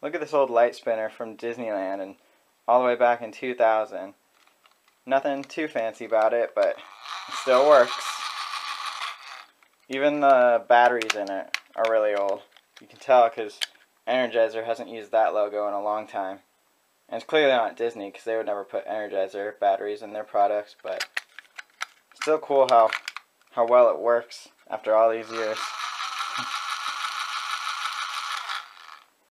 Look at this old light spinner from Disneyland and all the way back in 2000. Nothing too fancy about it, but it still works. Even the batteries in it are really old. You can tell because Energizer hasn't used that logo in a long time. And it's clearly not Disney because they would never put Energizer batteries in their products, but still cool how well it works after all these years.